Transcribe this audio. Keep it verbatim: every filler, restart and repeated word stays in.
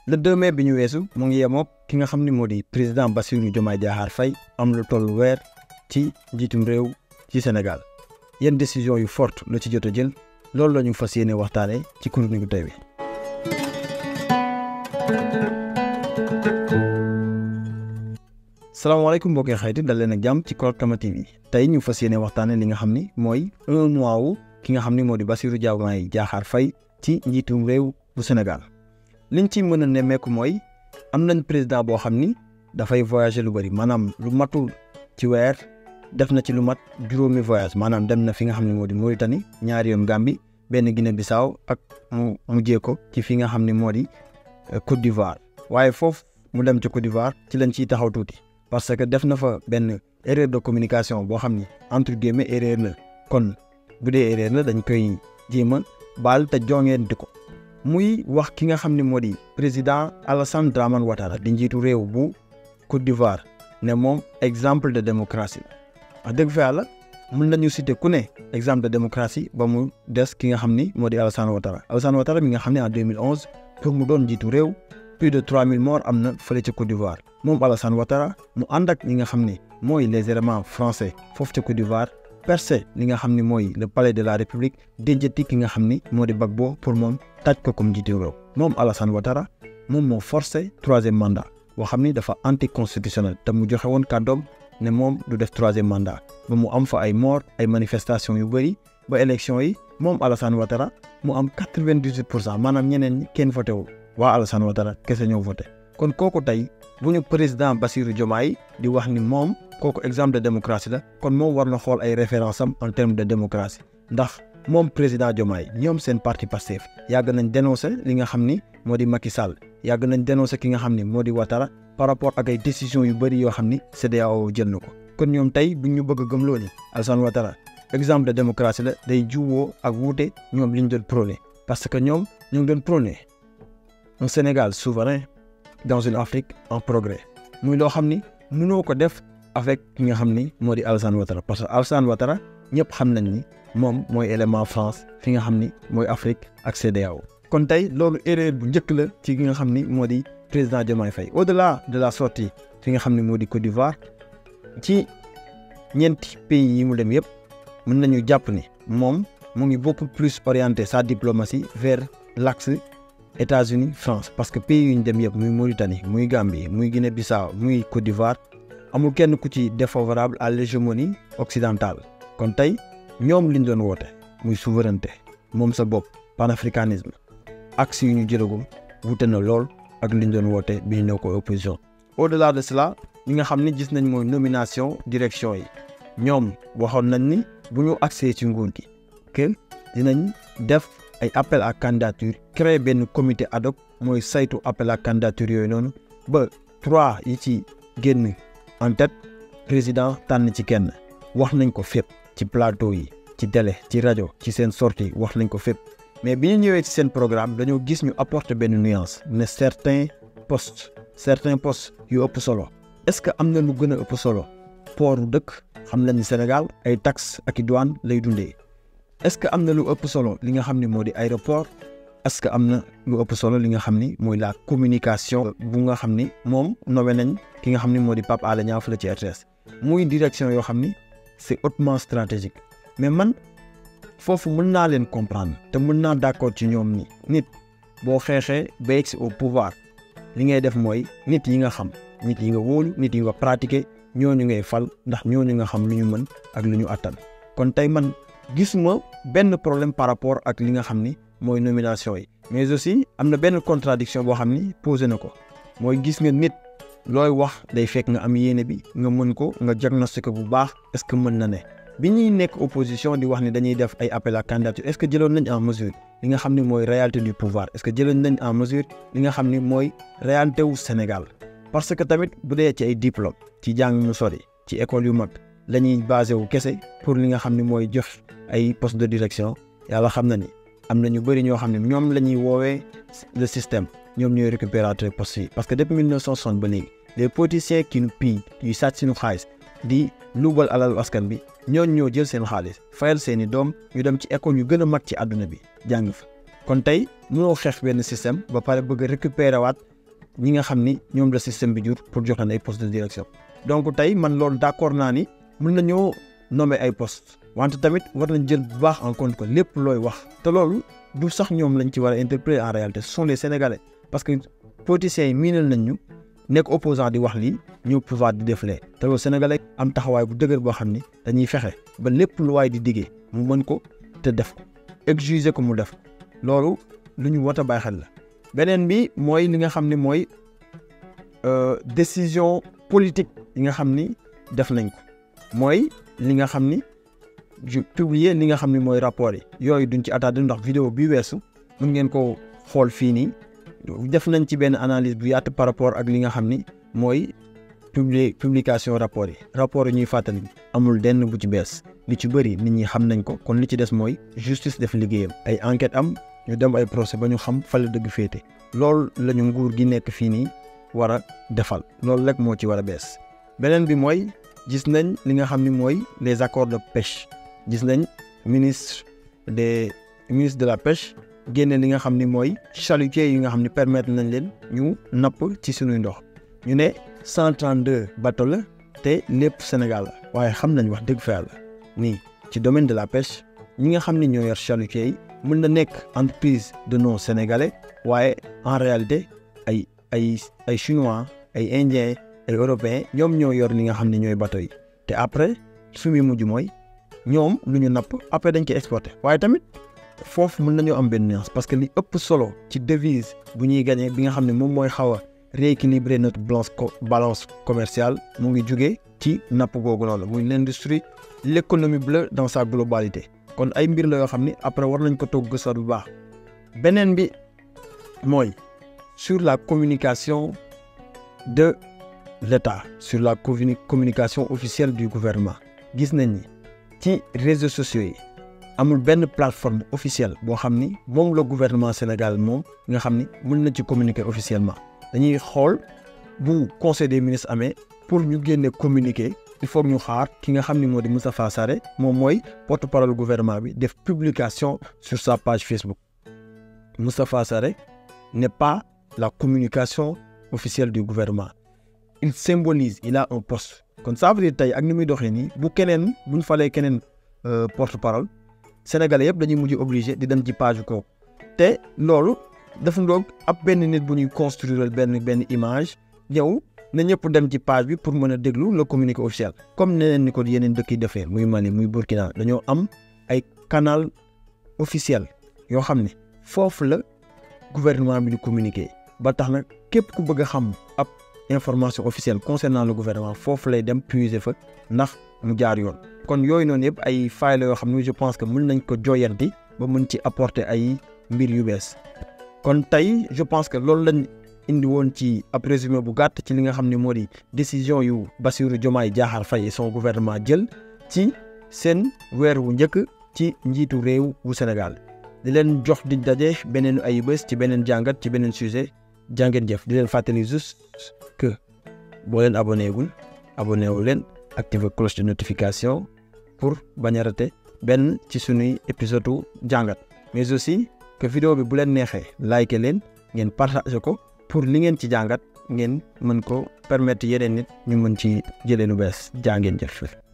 le deux mai bi ñu weesu mu ngi yemook ki nga xam ni moo di président Bassirou Diomaye Diakhar Faye am lu toll weer ci njiitum réew ci Sénégal yenn décision yu forte la ci jot a jël loolu la ñu fas yéene waxtaane ci chronique tey bi. salaamaaleykum mbokki xayti dal leen ak jàmm ci Korotkama T V tey ñu fas yéene waxtaane li nga xam ni mooy un mois wu ki nga xam ni moo di Bassirou Diomaye Diakhar Faye ci njiitum réew bu Sénégal liñ ci mën a nemmeeku mooy am nañ président boo xam ni dafay voyager lu bëri maanaam lu matul ci weer def na ci lu mat juróomi voyage maanaam dem na fi nga xam ne moo di Mauritanie ñaari yoon Gambie benn Guinée Bissau ak mu mujjee ko ci fi nga xam ne moo di Côte d'Ivoire waaye foofu mu dem ci Côte d'Ivoire ci lañ ciy taxaw tuuti parce que def na fa benn erreur de communication boo xam ni entre guillemets erreur la kon bu dee erreur la dañ koy jéem a baal te jongeenti ko muy wax ki nga xam ne moo di président Alassane Dramane Ouattara di njiitu réew bu Côte d'Ivoire ne moom exemple de démocratie la wax dëgg fa yàlla mën nañu citer ku ne exemple de démocratie ba mu des ki nga xam ni moo di Alassane Ouattara Alassane Ouattara mi nga xam ne en deux mille onze pour mu doon njiitu réew plus de trois mille morts am na fële ca Côte d'Ivoire moom Alassane Ouattara mu ànd ak ñi nga xam ne mooy les éléments français foofu ca Côte d'Ivoire percé li nga xam ne mooy le palais de la République déjati ki nga xam ni moo di Gbagbo pour moom taj ko comme njiitu réew moom Alassane Ouattara moom moo forcé troisième mandat boo xam ni dafa anticonstitutionnel te mu joxe woon kàddoom ne moom du def troisième mandat ba mu am fa ay mort ay manifestations yu bëri ba élection yi moom Alassane Ouattara mu am quatre-vingt-dix-huit pour cent maanaam ñeneen ñi kenn voté wul waa Alassane Ouattara kese ñoo voté kon kooku tey bu ñu président Bassirou Diomaye di wax ni moom kooku exemple de démocratie la kon moom war na xool ay références am en termes de démocratie ndax moom président Diomaye ñoom seen parti Pastef yàgg nañ dénoncer li nga xam ni moo di Macky Sall yàgg nañ dénoncer ki nga xam ni moo di Ouattara par rapport ak ay décisions yu bëri yoo xam ni C E D E A O jël na ko kon ñoom tey bu ñu bëgg a gëmloo ni Alassane Ouattara exemple de démocratie la day juwoo ak wuute ñoom li ñu doon prôné parce que ñoom ñu ngi doon prôné un Sénégal souverain dans une Afrique en progrès muy loo xam ni mënoo ko def avec ki nga xam ni moo di Alassane Ouattara parce que Alassane Ouattara ñëpp xam nañ ni moom mooy élément France fi nga xam ni mooy Afrique ak C E D E A O kon tey loolu erreur bu njëkk la ci ki nga xam ni moo di président Diomaye Faye au-delà de la sortie fi nga xam ni moo di Côte d'Ivoire ci ñeenti pays yi mu dem yëpp mën nañu jàpp ni moom mu ngi beaucoup plus orienté sa diplomatie vers l'axe États-Unis France parce que pays yu ñu dem yëpp muy Mauritanie muy Gambie muy Guinée Bissau muy Côte d'Ivoire amul kenn ku ci défavorable à l'hégémonie occidentale kon tey ñoom liñ doon woote muy souveraineté moom sa bopp panafricanisme axe yu ñu jëlagum wute na lool ak liñ doon woote bi ñu ñëw ko opposition au-delà de cela ñi nga xam ne gis nañ mooy nomination direction yi ñoom waxoon nañ ni bu ñu accès ci nguur gi que dinañ def ay appel à candidature créer benn comité ad hoc mooy saytu appel à candidature yooyu noonu ba trois yi ci génn en tête président tànn ci kenn wax nañ ko fépp ci plateau yi ci télé ci rajo ci seen sortie wax nañ ko fépp mais bi ñu ñëwee ci seen programme dañoo gis ñu apporter benn nuance ne certains postes certains postes yu ëpp solo est-ce que am na lu gën a ëpp solo pooru dëkk xam nañ ni Sénégal ay taxes ak i douane lay dundee est-ce que am na lu ëpp solo li nga xam ni moo di aéroport est-ce que am na lu ëpp solo li nga xam ni mooy la communication bu nga xam ni moom nommé nañ ki nga xam ni moo di Pape Alé Niang la ci R T S muy direction yoo xam ni c'est hautement stratégique mais man foofu mën naa leen comprendre te mën naa d'accord ci ñoom ni nit boo xeexee ba yegg si au pouvoir li ngay def mooy nit yi nga xam nit yi nga wóolu nit yi nga pratiquer ñooñu ngay fal ndax ñooñu nga xam lu ñu mën ak lu ñu attan kon tey man gisuma benn problème par rapport ak li nga xam ni mooy nomination yi mais aussi am na benn contradiction boo xam ni posé na ko mooy gis nga nit looy wax day fekk nga am yéene bi nga mën ko nga diagnostiquer bu baax est-ce que mën na ne bi ñuy nekk opposition di wax ni dañuy def ay appel à candidature est-ce que jëloon nañ en mesure li nga xam ni mooy réalité du pouvoir est-ce que jëloon nañ en mesure li nga xam ni mooy réalité wu Sénégal parce que tamit bu dee ci ay diplôme ci jàng mu sori ci école yu mag la ñuy basé wu kese pour li nga xam ni mooy jox ay poste de direction yàlla xam na ni am na ñu bëri ñoo xam ne ñoom la ñuy woowee le système ñoom ñooy récupérateur poste yi parce que depuis mille neuf cent soixante ba léegi les politiciens qui nous pillent yuy sàcc suñu xaalis di luubal alal askan bi ñooñu ñoo jël seen xaalis fayal seeni doom ñu dem ci école yu gën a mag ci àdduna bi jàng fa kon tey mënoo xeex benn système ba pare bëgg a récupérer waat ñi nga xam ni ñoom la système bi jur pour joxe ay postes de direction. donc tey man loolu d'accord naa ni mën nañoo nommer ay postes wante tamit war nañ jël bu baax en compte que lépp looy wax te loolu du sax ñoom lañ ci war a interpréter en réalité ce sont les Sénégalais parce que politiciens yi miinal nañ ñu nekk opposant di wax lii ñëw pouvoir di def lee te loolu Sénégalais am taxawaay bu dëgër boo xam ni dañuy fexe ba lépp lu waay di diggee mu mën ko te def ko exiger ko mu def loolu lu ñu war a bàyyi xel la. beneen bi mooy li nga xam ne mooy décision politique yi nga xam ni def nañ ko mooy li nga xam ni ju publier li nga xam ni mooy rapport yi yooyu duñ ci attardé ndax vidéo bi weesu mun ngeen ko xool fii nii def nañ ci benn analyse bu yaatu par rapport ak li nga xam ni mooy publier publication rapport yi rapport yi ñuy fàttali amul denn bu ci bees li ci bëri nit ñi xam nañ ko kon li ci des mooy justice def liggéeyam ay enquête am ñu dem ay procès ba ñu xam fa la dëgg féete loolu la ñu nguur gi nekk fii nii war a defal loolu rek moo ci war a bees. beneen bi mooy gis nañ li nga xam ni mooy les accords de pêche gis nañ ministre des ministre de la pêche génne li nga xam ni mooy chalutiers yi nga xam ni permettre nañ leen ñu napp ci suñuy ndox ñu ne cent trente-deux bateaux la te lépp Sénégal la waaye xam nañ wax dëgg fa yàlla nii ci domaine de la pêche ñi nga xam ni ñoo yor chalutiers yi mën na nekk entreprise de non sénégalais waaye en réalité ay ay ay chinois ay indiens ay européens ñoom ñoo yor li nga xam ne ñooy bateau yi te après fi muy mujj mooy ñoom lu ñu napp après dañ koy exporté waaye tamit foofu mën nañoo am benn nuance parce que li ëpp solo ci devise bu ñuy gagné bi nga xam ne moom mooy xaw a rééquilibrer notre balance balance commerciale mu ngi jugee ci napp googu noonu muy l'industrie l'économie bleue dans sa globalité kon ay mbir la yoo xam ni après war nañ ko toog gëstu bu baax. beneen bi mooy sur la communication de l'État sur la communication officielle du gouvernement gis nañ ni ci réseaux sociaux yi amul benn plateforme officielle boo xam ni moom la gouvernement Sénégal moom nga xam ni mën na ci communiquer officiellement dañuy xool bu conseil des ministres amee pour ñu génne communiquer il faut ñu xaar ki nga xam ni moo di Moustapha Sarré moom mooy porte-parole gouvernement bi def publication sur sa page Facebook. Moustapha Sarré n'est pas la communication officielle du gouvernement il symbolise il a un poste kon ça veut dire tey ak ni muy doxee nii bu keneen bu ñu falee keneen porte-parole sénégalais yëpp dañuy mujj obligé di dem ci page kooku te loolu dafa ndoog ab benn nit bu ñuy construire benn benn image ñëw na ñëpp dem ci page bi pour mën a déglu le communiqué officiel comme neneen ni ko yeneen dëkk yi defee muy Mali muy Burkina dañoo am ay canal officiel yoo xam ne foofu la gouvernement bi di communiquer ba tax nag képp ku bëgg a xam ab information officielle concernant le gouvernement foofu lay dem puiser fa ndax mu jaar yoon kon yooyu noonu yëpp ay failles la yoo xam ne je pense que mën nañ ko jooyanti ba mën ci apporter ay mbir yu bees kon tey je pense que loolu lañ indi woon ci ab résumé bu gàtt ci li nga xam ne moo di décision yu Bassirou Diomaye Diakhar Faye et son gouvernement jël ci seen weer wu njëkk ci njiitu réew wu Sénégal di leen jox di daje beneen ay bés ci beneen jàngat ci beneen sujet jàngeen jëf di leen fàttali juste que boo leen abonné gul abonné wu leen activer cloche de notification pour bañ a rater benn ci sunuy épisode u jàngat mais aussi que vidéo bi bu leen neexee like leen ngeen partager ko pour li ngeen ci jàngat ngeen mën ko permettre yeneen nit ñu mën ci jëlee lu bees jàngeen jëf